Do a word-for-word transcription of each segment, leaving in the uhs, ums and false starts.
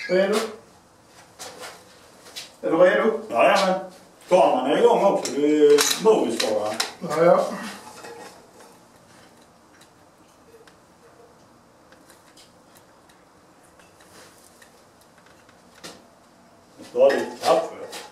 Redo? Är du redo? Ja, men kameran är igång också. Du är ju movisk bara. Ja, ja. Jag ska ha lite kaffe.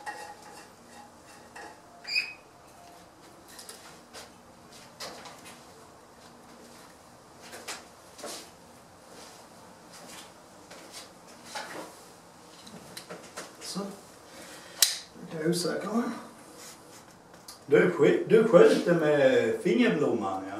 Så. Jag är osäker. Du, sk du skjuter med fingerblomman, ja.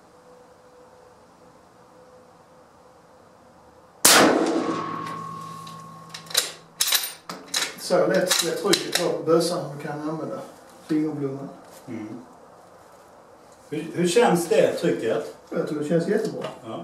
Så lätt jag trycket på bössan du kan använda fingerblomman. Mm. Hur, hur känns det trycket? Jag tror det känns jättebra. Ja.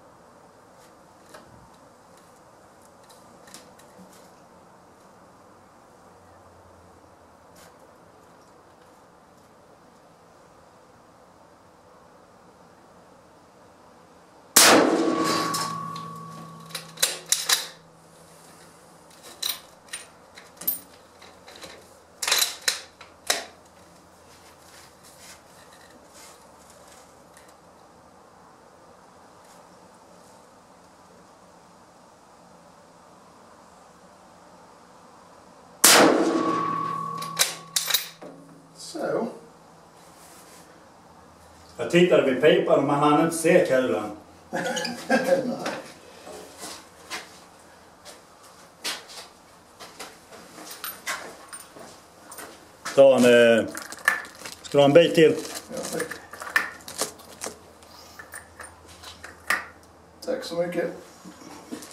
Så. Jag tittade vid pipan men han hann inte se kulan. Nej. Ta en... Eh, ska du ha en bit till? Ja, tack. Tack så mycket.